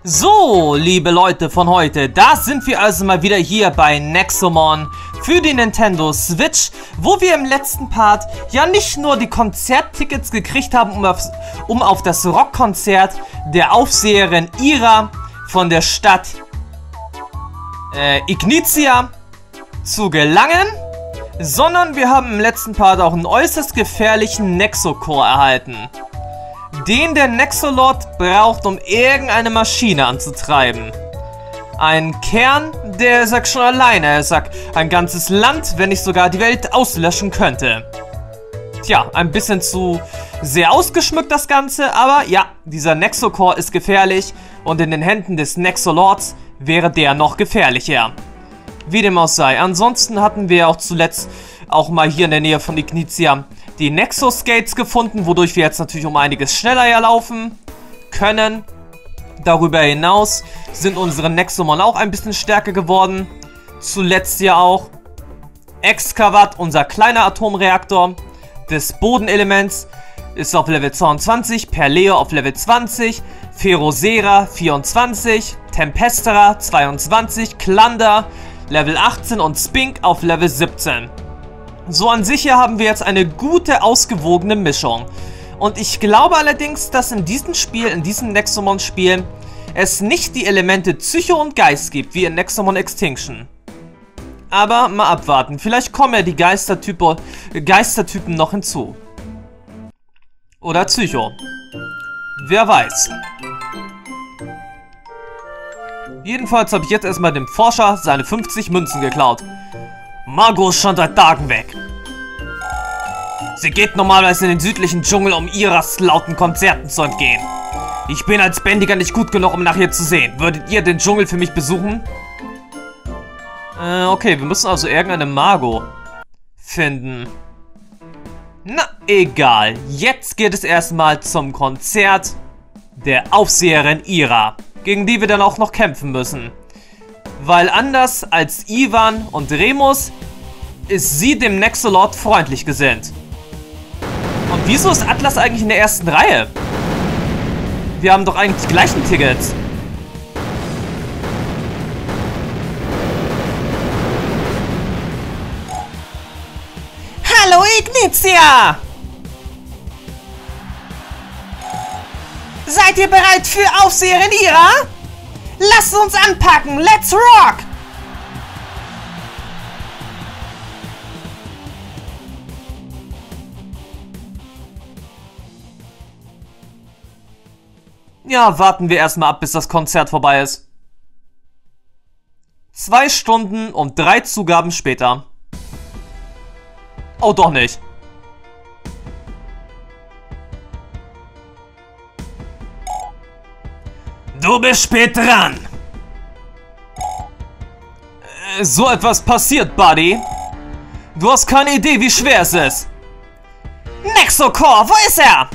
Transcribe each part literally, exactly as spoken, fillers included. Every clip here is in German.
So, liebe Leute von heute, da sind wir also mal wieder hier bei Nexomon für die Nintendo Switch, wo wir im letzten Part ja nicht nur die Konzerttickets gekriegt haben, um auf, um auf das Rockkonzert der Aufseherin Ira von der Stadt äh, Ignitia zu gelangen, sondern wir haben im letzten Part auch einen äußerst gefährlichen Nexocore erhalten, den der Nexolord braucht, um irgendeine Maschine anzutreiben. Ein Kern, der, sagt schon alleine, er sagt, ein ganzes Land, wenn nicht sogar die Welt auslöschen könnte. Tja, ein bisschen zu sehr ausgeschmückt das Ganze, aber ja, dieser Nexocore ist gefährlich und in den Händen des Nexolords wäre der noch gefährlicher. Wie dem auch sei. Ansonsten hatten wir auch zuletzt auch mal hier in der Nähe von Ignitia die Nexo-Skates gefunden, wodurch wir jetzt natürlich um einiges schneller ja laufen können. Darüber hinaus sind unsere Nexomon auch ein bisschen stärker geworden. Zuletzt ja auch Excavat, unser kleiner Atomreaktor des Bodenelements, ist auf Level zweiundzwanzig, Perleo auf Level zwanzig, Ferrosera vierundzwanzig, Tempestera zweiundzwanzig, Klander Level achtzehn und Spink auf Level siebzehn. So an sich hier haben wir jetzt eine gute, ausgewogene Mischung. Und ich glaube allerdings, dass in diesem Spiel, in diesem Nexomon-Spiel, es nicht die Elemente Psycho und Geist gibt, wie in Nexomon Extinction. Aber mal abwarten, vielleicht kommen ja die Geistertype, Geistertypen noch hinzu. Oder Psycho. Wer weiß. Jedenfalls habe ich jetzt erstmal dem Forscher seine fünfzig Münzen geklaut. Margot ist schon seit Tagen weg. Sie geht normalerweise in den südlichen Dschungel, um Iras lauten Konzerten zu entgehen. Ich bin als Bändiger nicht gut genug, um nach ihr zu sehen. Würdet ihr den Dschungel für mich besuchen? Äh, okay, wir müssen also irgendeine Margot finden. Na, egal. Jetzt geht es erstmal zum Konzert der Aufseherin Ira, gegen die wir dann auch noch kämpfen müssen. Weil anders als Ivan und Remus ist sie dem Nexolord freundlich gesinnt. Und wieso ist Atlas eigentlich in der ersten Reihe? Wir haben doch eigentlich die gleichen Tickets. Hallo Ignitia! Seid ihr bereit für Aufseherin Ira? Lasst uns anpacken! Let's rock! Ja, warten wir erstmal ab, bis das Konzert vorbei ist. Zwei Stunden und drei Zugaben später. Oh, doch nicht. Du bist spät dran. Äh, so etwas passiert, Buddy. Du hast keine Idee, wie schwer es ist. Nexocore, wo ist er?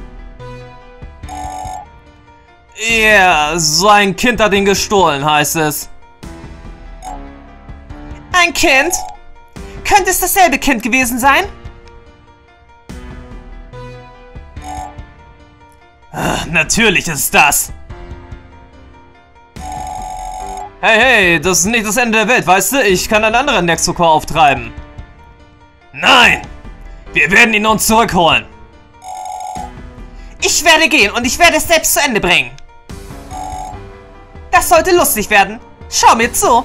Ja, yeah, so ein Kind hat ihn gestohlen, heißt es. Ein Kind? Könnte es dasselbe Kind gewesen sein? Ach, natürlich ist das. Hey, hey, das ist nicht das Ende der Welt, weißt du? Ich kann einen anderen Nexocore auftreiben. Nein! Wir werden ihn uns zurückholen. Ich werde gehen und ich werde es selbst zu Ende bringen. Das sollte lustig werden. Schau mir zu.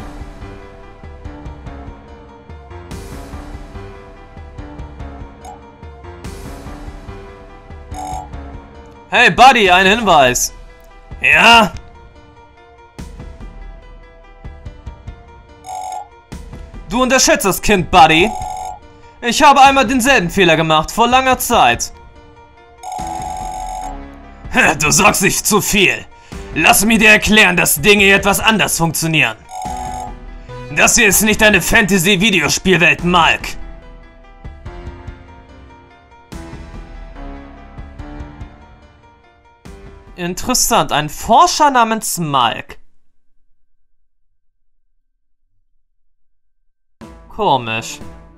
Hey, Buddy, ein Hinweis. Ja? Du unterschätzt das Kind, Buddy. Ich habe einmal denselben Fehler gemacht, vor langer Zeit. Du sagst nicht zu viel. Lass mir dir erklären, dass Dinge etwas anders funktionieren. Das hier ist nicht eine Fantasy-Videospielwelt, Malk. Interessant, ein Forscher namens Malk. Komisch.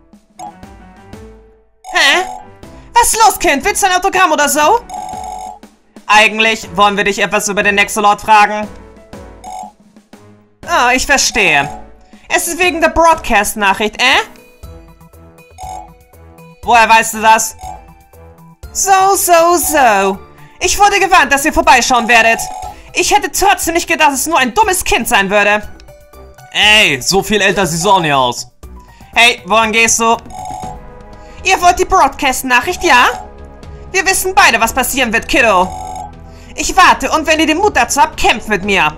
Hä? Was ist los, Kind? Willst du ein Autogramm oder so? Eigentlich wollen wir dich etwas über den Nexolord fragen. Ah, ich verstehe. Es ist wegen der Broadcast-Nachricht, äh? Woher weißt du das? So, so, so. Ich wurde gewarnt, dass ihr vorbeischauen werdet. Ich hätte trotzdem nicht gedacht, dass es nur ein dummes Kind sein würde. Ey, so viel älter sieht es auch nicht aus. Hey, woran gehst du? Ihr wollt die Broadcast-Nachricht, ja? Wir wissen beide, was passieren wird, Kiddo. Ich warte und wenn ihr den Mut dazu habt, kämpft mit mir.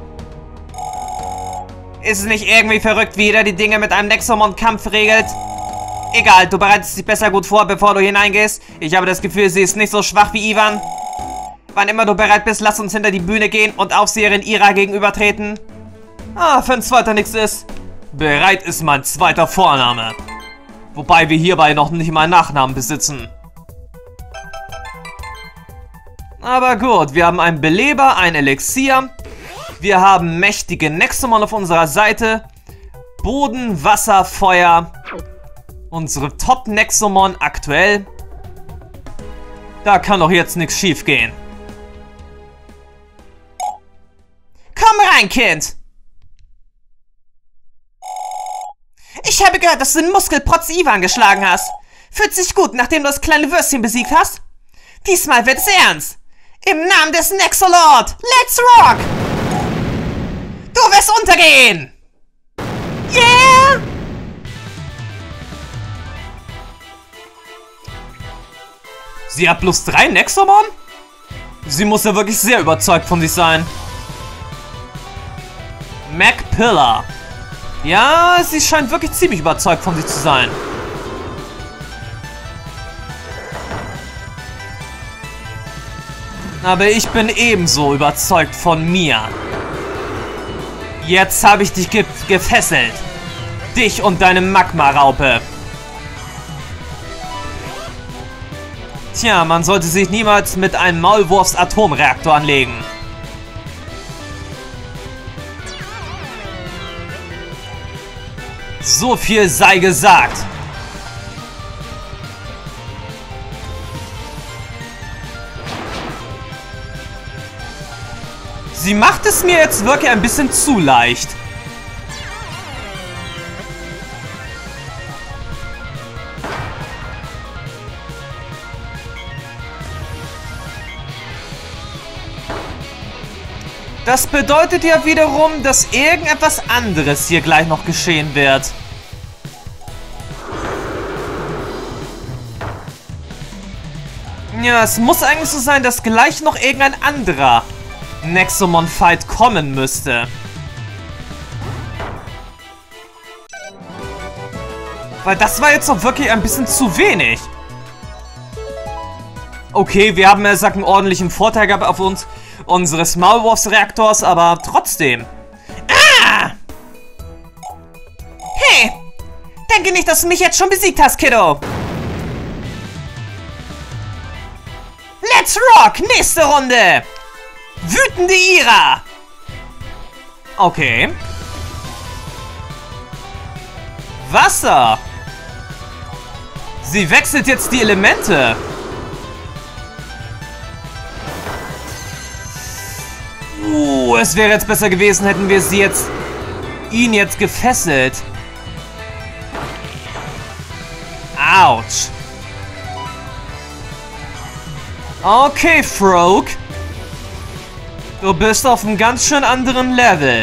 Ist es nicht irgendwie verrückt, wie jeder die Dinge mit einem Nexomon-Kampf regelt? Egal, du bereitest dich besser gut vor, bevor du hineingehst. Ich habe das Gefühl, sie ist nicht so schwach wie Ivan. Wann immer du bereit bist, lass uns hinter die Bühne gehen und Aufseherin Ira gegenübertreten. Ah, für ein zweiter nichts ist. Bereit ist mein zweiter Vorname. Wobei wir hierbei noch nicht mal einen Nachnamen besitzen. Aber gut, wir haben einen Beleber, ein Elixier. Wir haben mächtige Nexomon auf unserer Seite. Boden, Wasser, Feuer. Unsere Top-Nexomon aktuell. Da kann doch jetzt nichts schief gehen. Komm rein, Kind! Ich habe gehört, dass du den Muskelprotz Ivan geschlagen hast. Fühlt sich gut, nachdem du das kleine Würstchen besiegt hast? Diesmal wird es ernst. Im Namen des Nexolord! Let's rock! Du wirst untergehen! Yeah! Sie hat bloß drei Nexomon? Sie muss ja wirklich sehr überzeugt von sich sein. Mac Pillar. Ja, sie scheint wirklich ziemlich überzeugt von sich zu sein. Aber ich bin ebenso überzeugt von mir. Jetzt habe ich dich ge gefesselt. Dich und deine Magma-Raupe. Tja, man sollte sich niemals mit einem Maulwurfs-Atomreaktor anlegen. So viel sei gesagt. Sie macht es mir jetzt wirklich ein bisschen zu leicht. Das bedeutet ja wiederum, dass irgendetwas anderes hier gleich noch geschehen wird. Ja, es muss eigentlich so sein, dass gleich noch irgendein anderer Nexomon-Fight kommen müsste. Weil das war jetzt doch wirklich ein bisschen zu wenig. Okay, wir haben ja gesagt einen ordentlichen Vorteil gehabt auf uns unseres Maulwurfs-Reaktors, aber trotzdem. Ah! Hey! Denke nicht, dass du mich jetzt schon besiegt hast, Kiddo! Let's rock! Nächste Runde! Wütende Ira! Okay. Wasser! Sie wechselt jetzt die Elemente. Uh, es wäre jetzt besser gewesen, hätten wir sie jetzt... ihn jetzt gefesselt. Autsch. Okay, Frog. Du bist auf einem ganz schön anderen Level.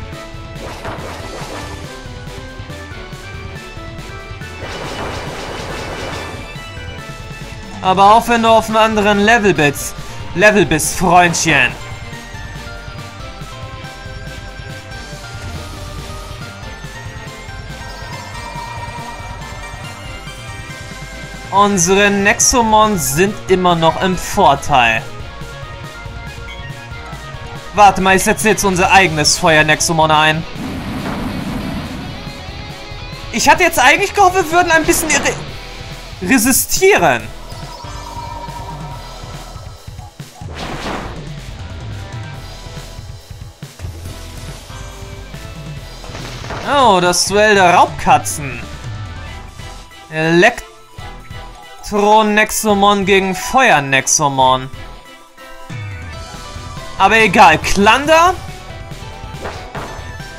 Aber auch wenn du auf einem anderen Level bist, Level bist, Freundchen. Unsere Nexomon sind immer noch im Vorteil. Warte mal, ich setze jetzt unser eigenes Feuer-Nexomon ein. Ich hatte jetzt eigentlich gehofft, wir würden ein bisschen re resistieren. Oh, das Duell der Raubkatzen. Elektro-Nexomon gegen Feuer-Nexomon. Aber egal, Klander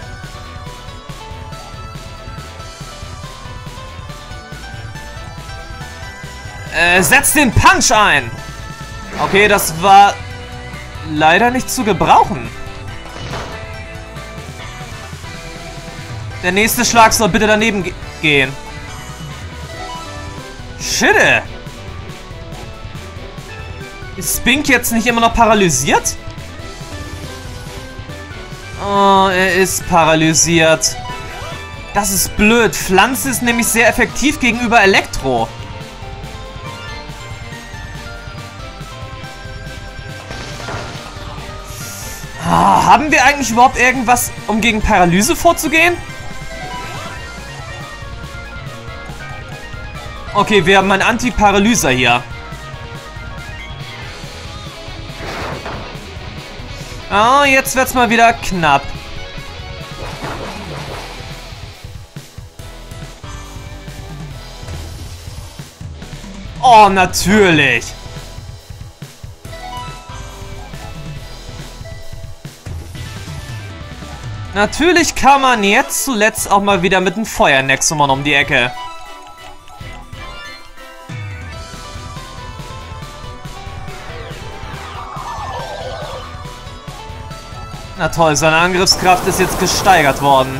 Äh, setz den Punch ein! Okay, das war leider nicht zu gebrauchen. Der nächste Schlag soll bitte daneben ge gehen. Shit! Ist Spink jetzt nicht immer noch paralysiert? Oh, er ist paralysiert. Das ist blöd. Pflanze ist nämlich sehr effektiv gegenüber Elektro. Oh, haben wir eigentlich überhaupt irgendwas, um gegen Paralyse vorzugehen? Okay, wir haben einen Anti-Paralyser hier. Oh, jetzt wird's mal wieder knapp. Oh, natürlich. Natürlich kann man jetzt zuletzt auch mal wieder mit dem Feuer-Nexomon um die Ecke. Na toll, seine Angriffskraft ist jetzt gesteigert worden.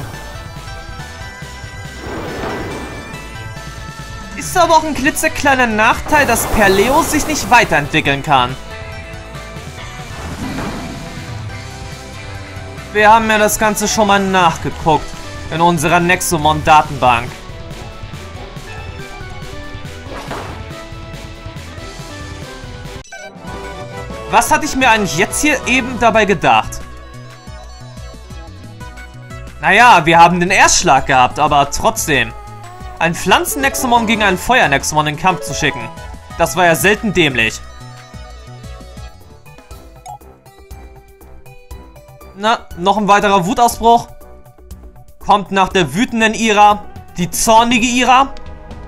Ist aber auch ein klitzekleiner Nachteil, dass Perleo sich nicht weiterentwickeln kann. Wir haben ja das Ganze schon mal nachgeguckt in unserer Nexomon-Datenbank. Was hatte ich mir eigentlich jetzt hier eben dabei gedacht? Naja, wir haben den Erstschlag gehabt, aber trotzdem. Ein Pflanzen-Nexomon gegen einen Feuer-Nexomon in den Kampf zu schicken. Das war ja selten dämlich. Na, noch ein weiterer Wutausbruch. Kommt nach der wütenden Ira die zornige Ira.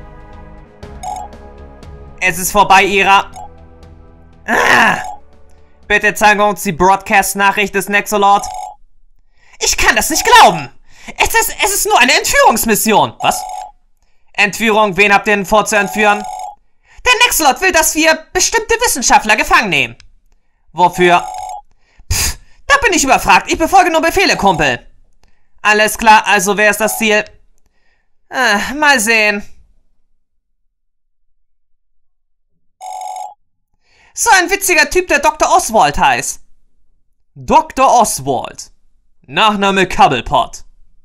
Es ist vorbei, Ira. Ah! Bitte zeigen uns die Broadcast-Nachricht des Nexolord. Ich kann das nicht glauben. Es ist, es ist nur eine Entführungsmission. Was? Entführung? Wen habt ihr denn vor zu entführen? Der Nexolord will, dass wir bestimmte Wissenschaftler gefangen nehmen. Wofür? Pff, da bin ich überfragt. Ich befolge nur Befehle, Kumpel. Alles klar, also wer ist das Ziel? Ah, mal sehen. So ein witziger Typ, der Doktor Oswald heißt. Doktor Oswald. Nachname Cobblepot.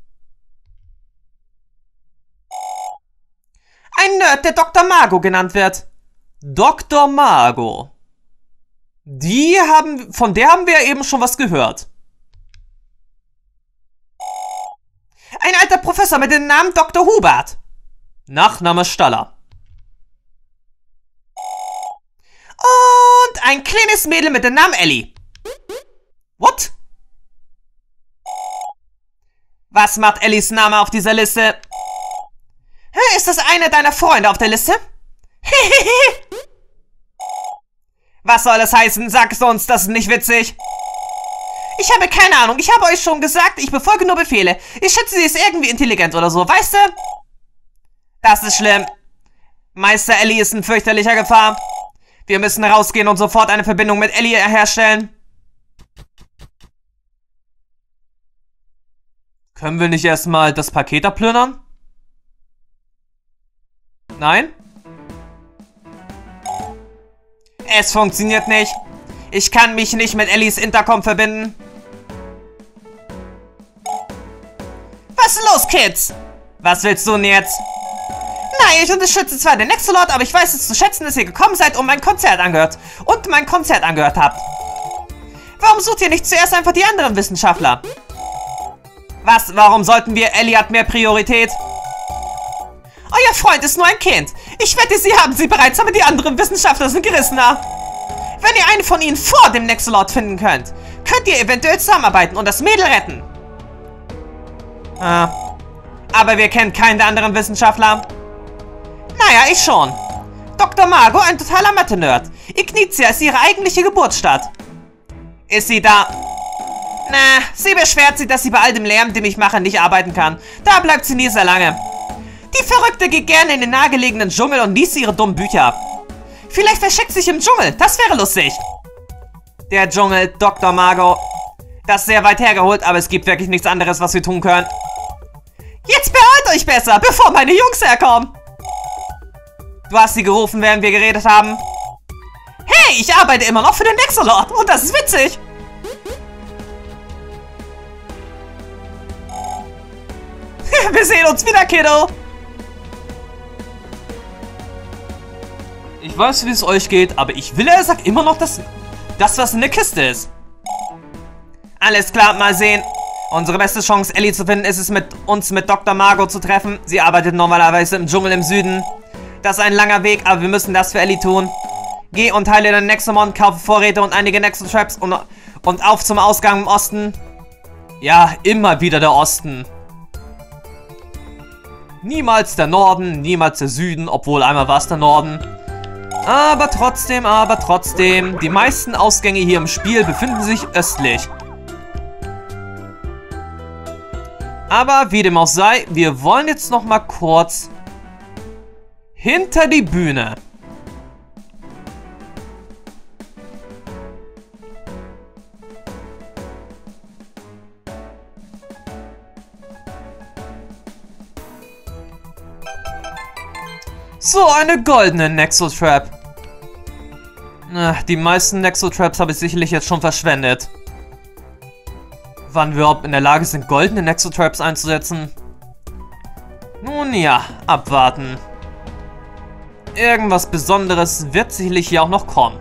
Ein Nerd, der Doktor Mago genannt wird. Doktor Mago. Die haben, von der haben wir eben schon was gehört. Ein alter Professor mit dem Namen Doktor Hubert. Nachname Staller. Und ein kleines Mädel mit dem Namen Ellie. What? Was macht Ellies Name auf dieser Liste? Ist das einer deiner Freunde auf der Liste? Was soll das heißen? Sag es uns, das ist nicht witzig. Ich habe keine Ahnung. Ich habe euch schon gesagt, ich befolge nur Befehle. Ich schätze, sie ist irgendwie intelligent oder so, weißt du? Das ist schlimm. Meister Ellie ist in fürchterlicher Gefahr. Wir müssen rausgehen und sofort eine Verbindung mit Ellie herstellen. Können wir nicht erstmal das Paket abplündern? Nein? Es funktioniert nicht. Ich kann mich nicht mit Ellies Intercom verbinden. Was ist los, Kids? Was willst du denn jetzt? Nein, ich unterstütze zwar den Nexolord, aber ich weiß es zu schätzen, dass ihr gekommen seid und mein Konzert angehört. Und mein Konzert angehört habt. Warum sucht ihr nicht zuerst einfach die anderen Wissenschaftler? Was? Warum sollten wir? Ellie hat mehr Priorität. Euer Freund ist nur ein Kind. Ich wette, sie haben sie bereits, aber die anderen Wissenschaftler sind gerissener. Wenn ihr einen von ihnen vor dem Nexolord finden könnt, könnt ihr eventuell zusammenarbeiten und das Mädel retten. Ah. Aber wir kennen keinen der anderen Wissenschaftler. Naja, ich schon. Doktor Mago, ein totaler Mathe-Nerd. Ignitia ist ihre eigentliche Geburtsstadt. Ist sie da? Na, sie beschwert sich, dass sie bei all dem Lärm, den ich mache, nicht arbeiten kann. Da bleibt sie nie sehr lange. Die Verrückte geht gerne in den nahegelegenen Dschungel und liest ihre dummen Bücher ab. Vielleicht versteckt sich im Dschungel. Das wäre lustig. Der Dschungel, Doktor Mago. Das ist sehr weit hergeholt, aber es gibt wirklich nichts anderes, was wir tun können. Jetzt beeilt euch besser, bevor meine Jungs herkommen. Du hast sie gerufen, während wir geredet haben. Hey, ich arbeite immer noch für den Nexolord und das ist witzig. Wir sehen uns wieder, Kiddo. Ich weiß, wie es euch geht, aber ich will ehrlich gesagt immer noch das, das, was in der Kiste ist. Alles klar, mal sehen. Unsere beste Chance, Ellie zu finden, ist es, mit uns mit Doktor Mago zu treffen. Sie arbeitet normalerweise im Dschungel im Süden. Das ist ein langer Weg, aber wir müssen das für Ellie tun. Geh und heile den Nexomon, kaufe Vorräte und einige Nexotraps und, und auf zum Ausgang im Osten. Ja, immer wieder der Osten. Niemals der Norden, niemals der Süden, obwohl einmal war es der Norden. Aber trotzdem, aber trotzdem, die meisten Ausgänge hier im Spiel befinden sich östlich. Aber wie dem auch sei, wir wollen jetzt noch mal kurz hinter die Bühne. So, eine goldene Nexotrap. Ach, die meisten Nexotraps habe ich sicherlich jetzt schon verschwendet. Wann wir überhaupt in der Lage sind, goldene Nexotraps einzusetzen? Nun ja, abwarten. Irgendwas Besonderes wird sicherlich hier auch noch kommen.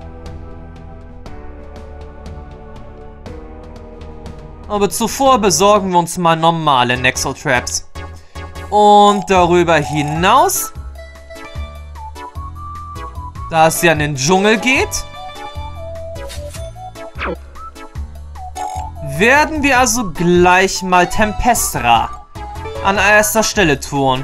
Aber zuvor besorgen wir uns mal normale Nexotraps. Und darüber hinaus, da es ja in den Dschungel geht, werden wir also gleich mal Tempestra an erster Stelle tun.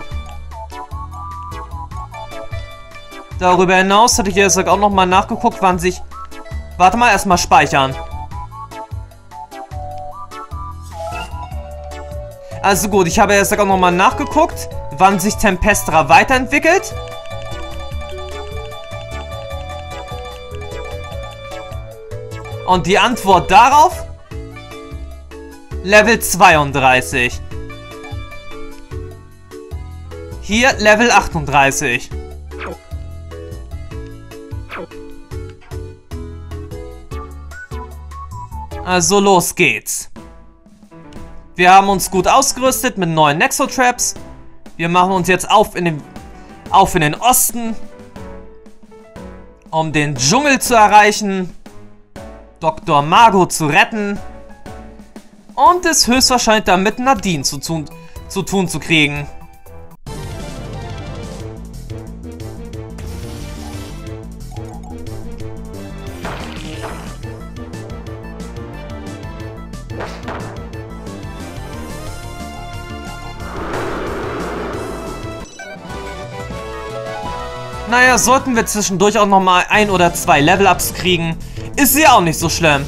Darüber hinaus hatte ich jetzt auch noch mal nachgeguckt, wann sich... Warte mal, erstmal speichern. Also gut, ich habe jetzt auch noch mal nachgeguckt, wann sich Tempestra weiterentwickelt. Und die Antwort darauf? Level zweiunddreißig. Hier Level achtunddreißig. Also los geht's. Wir haben uns gut ausgerüstet mit neuen Nexotraps. Wir machen uns jetzt auf in den, auf in den Osten, um den Dschungel zu erreichen, Doktor Mago zu retten und es höchstwahrscheinlich damit Nadine zu tun zu, tun zu kriegen. Naja, sollten wir zwischendurch auch nochmal ein oder zwei Level-Ups kriegen, ist sie auch nicht so schlimm.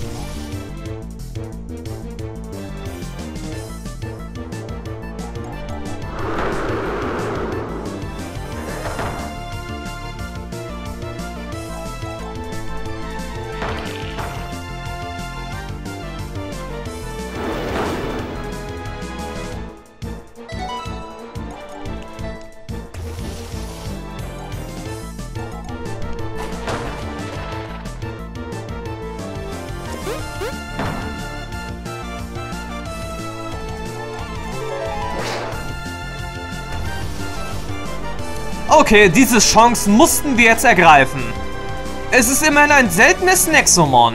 Okay, diese Chance mussten wir jetzt ergreifen. Es ist immerhin ein seltenes Nexomon.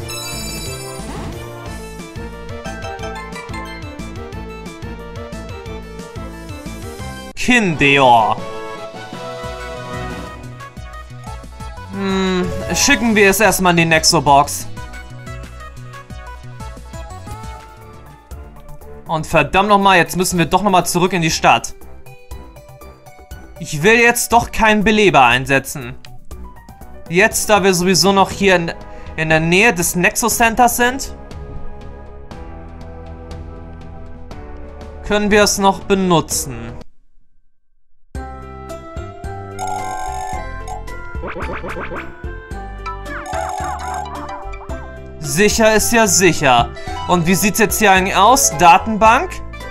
Kindeor. Hm, schicken wir es erstmal in die Nexobox. Und verdammt nochmal, jetzt müssen wir doch nochmal zurück in die Stadt. Ich will jetzt doch keinen Beleber einsetzen. Jetzt, da wir sowieso noch hier in, in der Nähe des Nexo Centers sind, können wir es noch benutzen. Sicher ist ja sicher. Und wie sieht's jetzt hier eigentlich aus? Datenbank?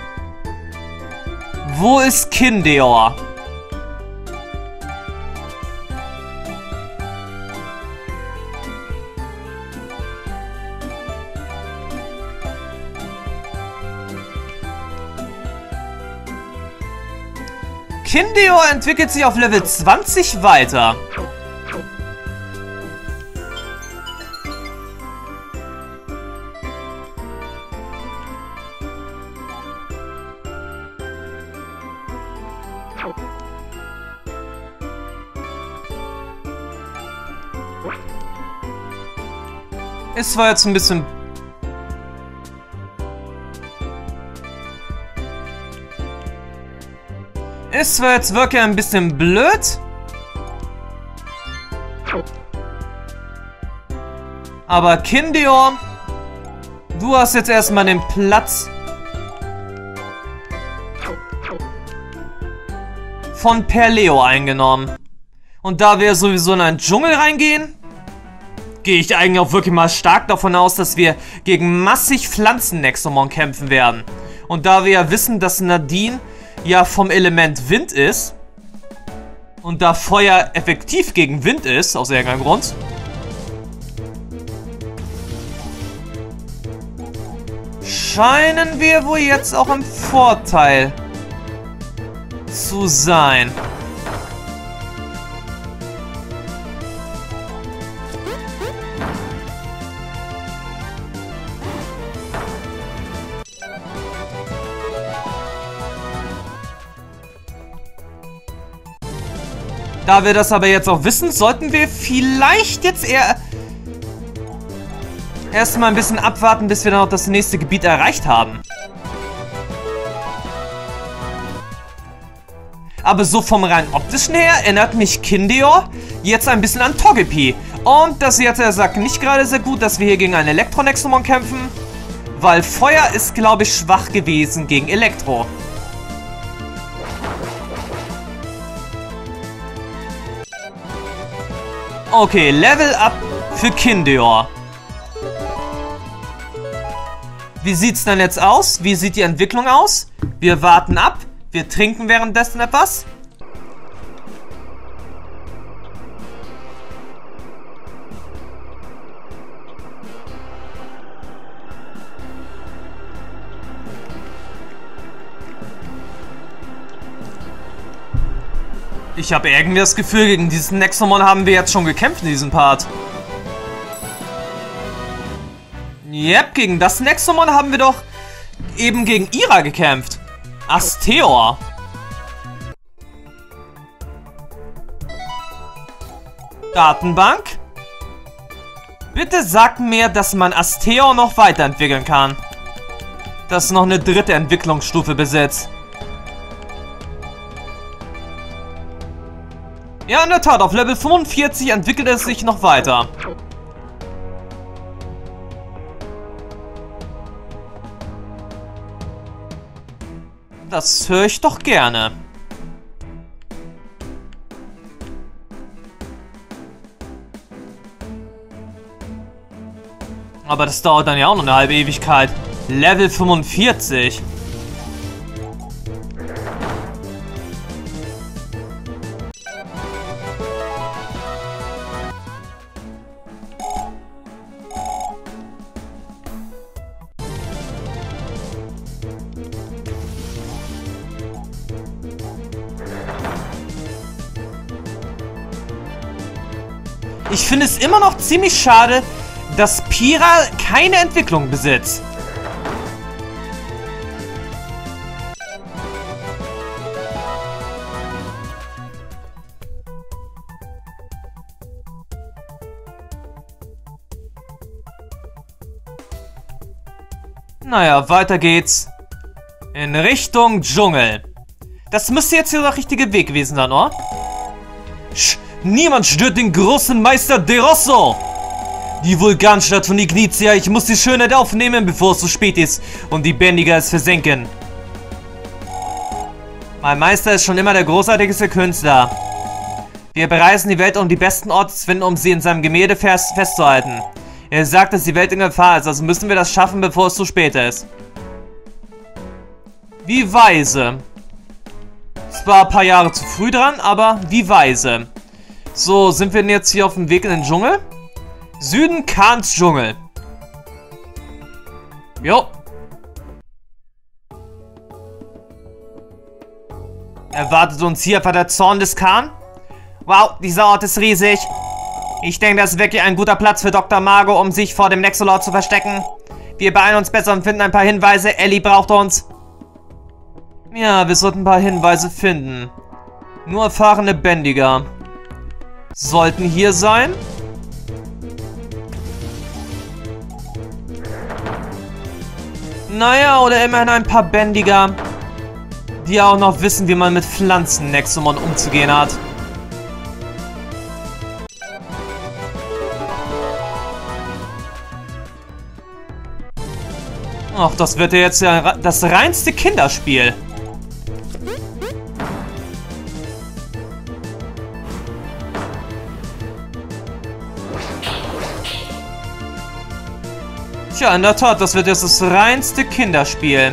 Wo ist Kindeor? Kindeor entwickelt sich auf Level zwanzig weiter. Es war jetzt ein bisschen... Es war jetzt wirklich ein bisschen blöd. Aber Kindeor, du hast jetzt erstmal den Platz von Perleo eingenommen. Und da wir sowieso in einen Dschungel reingehen, gehe ich eigentlich auch wirklich mal stark davon aus, dass wir gegen massig Pflanzen-Nexomon kämpfen werden. Und da wir ja wissen, dass Nadine ja vom Element Wind ist und da Feuer effektiv gegen Wind ist, aus irgendeinem Grund, scheinen wir wohl jetzt auch im Vorteil zu sein. Da wir das aber jetzt auch wissen, sollten wir vielleicht jetzt eher erstmal ein bisschen abwarten, bis wir dann auch das nächste Gebiet erreicht haben. Aber so vom rein optischen her erinnert mich Kindeor jetzt ein bisschen an Togepi. Und das jetzt er sagt nicht gerade sehr gut, dass wir hier gegen einen Elektronexomon kämpfen, weil Feuer ist, glaube ich, schwach gewesen gegen Elektro. Okay, Level Up für Kindeor. Wie sieht's denn jetzt aus? Wie sieht die Entwicklung aus? Wir warten ab. Wir trinken währenddessen etwas. Ich habe irgendwie das Gefühl, gegen diesen Nexomon haben wir jetzt schon gekämpft in diesem Part. Yep, gegen das Nexomon haben wir doch eben gegen Ira gekämpft. Asteor. Datenbank. Bitte sag mir, dass man Asteor noch weiterentwickeln kann. Das noch eine dritte Entwicklungsstufe besitzt. Ja, in der Tat, auf Level fünfundvierzig entwickelt es sich noch weiter. Das höre ich doch gerne. Aber das dauert dann ja auch noch eine halbe Ewigkeit. Level fünfundvierzig. Ich finde es immer noch ziemlich schade, dass Pira keine Entwicklung besitzt. Naja, weiter geht's. In Richtung Dschungel. Das müsste jetzt hier der richtige Weg gewesen sein, oder? Sch Niemand stört den großen Meister De Rosso! Die Vulkanstadt von Ignitia, ich muss die Schönheit aufnehmen, bevor es zu spät ist und die Bändiger es versenken. Mein Meister ist schon immer der großartigste Künstler. Wir bereisen die Welt, um die besten Orte zu finden, um sie in seinem Gemälde fest festzuhalten. Er sagt, dass die Welt in Gefahr ist, also müssen wir das schaffen, bevor es zu spät ist. Wie weise. Zwar ein paar Jahre zu früh dran, aber wie weise. So, sind wir denn jetzt hier auf dem Weg in den Dschungel? Süden Khans Dschungel. Jo. Erwartet uns hier etwa der Zorn des Khan? Wow, dieser Ort ist riesig. Ich denke, das ist wirklich ein guter Platz für Doktor Margo, um sich vor dem Nexolord zu verstecken. Wir beeilen uns besser und finden ein paar Hinweise. Ellie braucht uns. Ja, wir sollten ein paar Hinweise finden. Nur erfahrene Bändiger sollten hier sein. Naja, oder immerhin ein paar Bändiger, die auch noch wissen, wie man mit Pflanzen Nexomon umzugehen hat. Ach, das wird ja jetzt ja das reinste Kinderspiel. Tja, in der Tat, das wird jetzt das reinste Kinderspiel.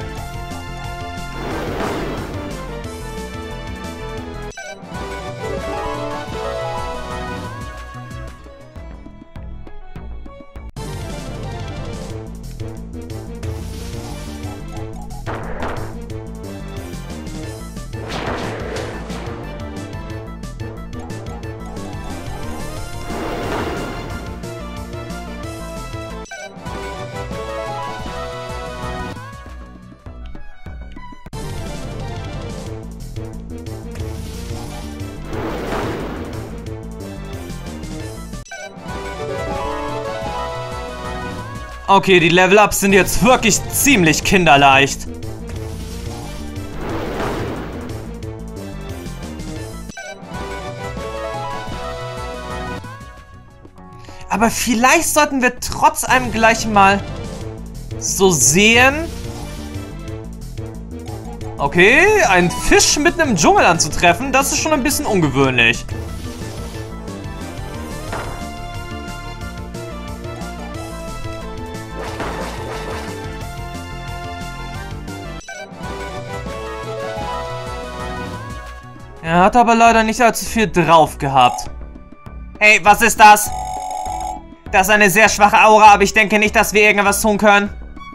Okay, die Level-Ups sind jetzt wirklich ziemlich kinderleicht. Aber vielleicht sollten wir trotz allem gleich mal so sehen. Okay, einen Fisch mitten im Dschungel anzutreffen, das ist schon ein bisschen ungewöhnlich. Er hat aber leider nicht allzu viel drauf gehabt. Hey, was ist das? Das ist eine sehr schwache Aura, aber ich denke nicht, dass wir irgendwas tun können.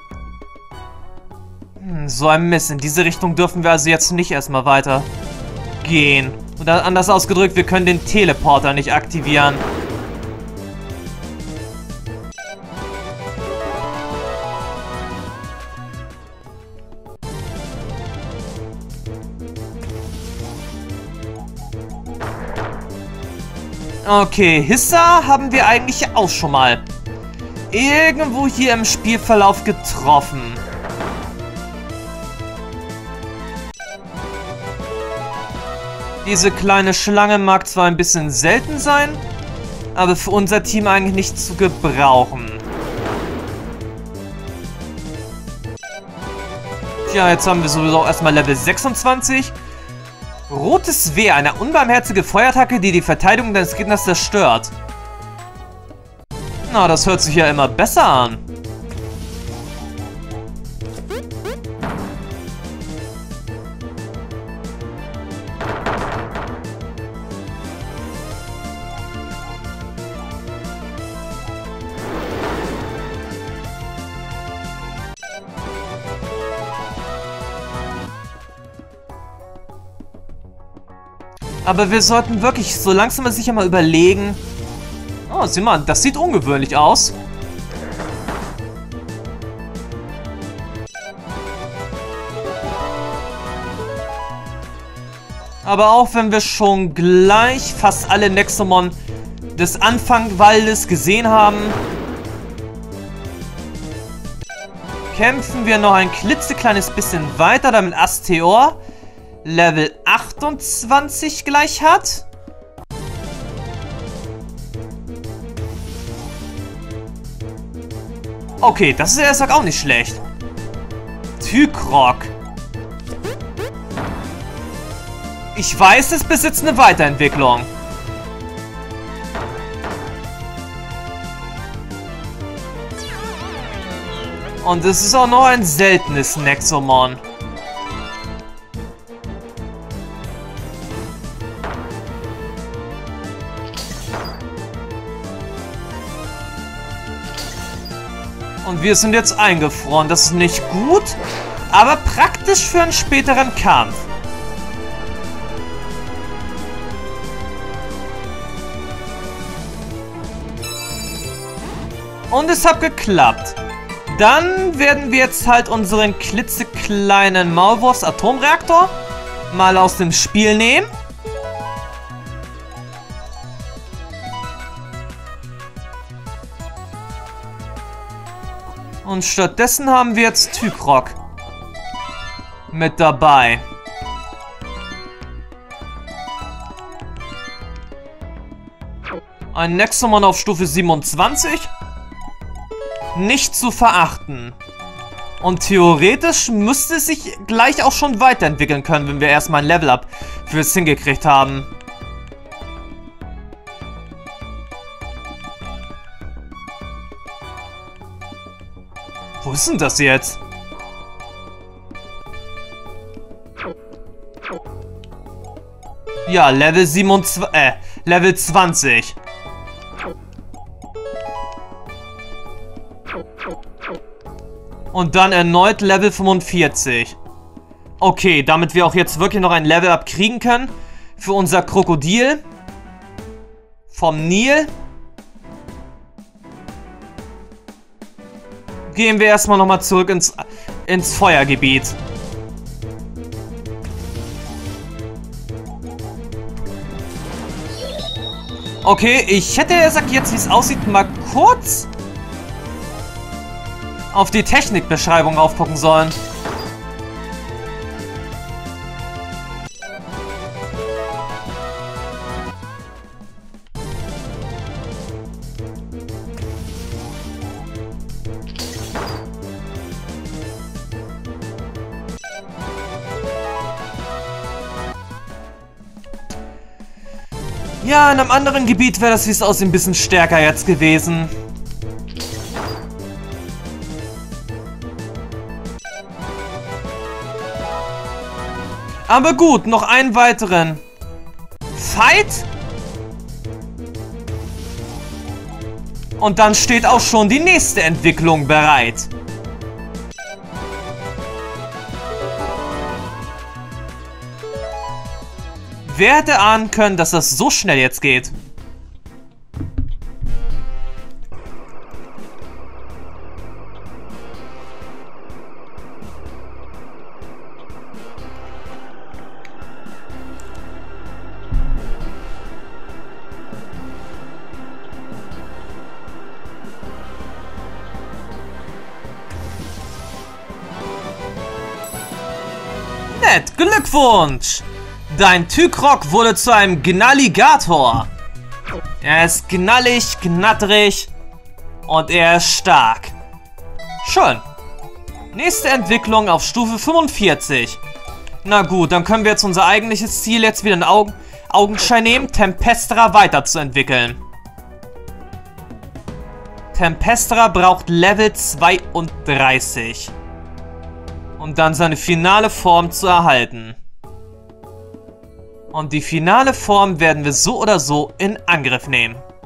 Hm, so ein Mist. In diese Richtung dürfen wir also jetzt nicht erstmal weiter gehen. Oder anders ausgedrückt, wir können den Teleporter nicht aktivieren. Okay, Hissa haben wir eigentlich auch schon mal irgendwo hier im Spielverlauf getroffen. Diese kleine Schlange mag zwar ein bisschen selten sein, aber für unser Team eigentlich nicht zu gebrauchen. Tja, jetzt haben wir sowieso erstmal Level sechsundzwanzig. Rotes Wehr, eine unbarmherzige Feuerattacke, die die Verteidigung deines Gegners zerstört. Na, das hört sich ja immer besser an. Aber wir sollten wirklich so langsam mal sicher mal überlegen. Oh, sieh mal, das sieht ungewöhnlich aus. Aber auch wenn wir schon gleich fast alle Nexomon des Anfangwaldes gesehen haben, kämpfen wir noch ein klitzekleines bisschen weiter, damit Asteor Level achtundzwanzig gleich hat. Okay, das ist erst auch nicht schlecht. Tykrok. Ich weiß, es besitzt eine Weiterentwicklung. Und es ist auch noch ein seltenes Nexomon. Und wir sind jetzt eingefroren. Das ist nicht gut, aber praktisch für einen späteren Kampf. Und es hat geklappt. Dann werden wir jetzt halt unseren klitzekleinen Maulwurfs-Atomreaktor mal aus dem Spiel nehmen. Und stattdessen haben wir jetzt Tykrok mit dabei. Ein Nexomon auf Stufe siebenundzwanzig. Nicht zu verachten. Und theoretisch müsste es sich gleich auch schon weiterentwickeln können, wenn wir erstmal ein Level-Up fürs hingekriegt haben. Wo ist denn das jetzt? Ja, Level siebenundzwanzig, äh, Level zwanzig. Und dann erneut Level fünfundvierzig. Okay, damit wir auch jetzt wirklich noch ein Level-Up kriegen können für unser Krokodil vom Nil, gehen wir erstmal nochmal zurück ins, ins Feuergebiet. Okay, ich hätte gesagt, jetzt wie es aussieht, mal kurz auf die Technikbeschreibung aufgucken sollen. Ja, in einem anderen Gebiet wäre das, wie es aussieht, ein bisschen stärker jetzt gewesen. Aber gut, noch einen weiteren Fight. Und dann steht auch schon die nächste Entwicklung bereit. Wer hätte ahnen können, dass das so schnell jetzt geht? Nett, Glückwunsch! Dein Tykrok wurde zu einem Gnalligator. Er ist gnallig, gnatterig und er ist stark. Schön. Nächste Entwicklung auf Stufe fünfundvierzig. Na gut, dann können wir jetzt unser eigentliches Ziel jetzt wieder in Augen, Augenschein nehmen, Tempestra weiterzuentwickeln. Tempestra braucht Level zweiunddreißig, um dann seine finale Form zu erhalten. Und die finale Form werden wir so oder so in Angriff nehmen.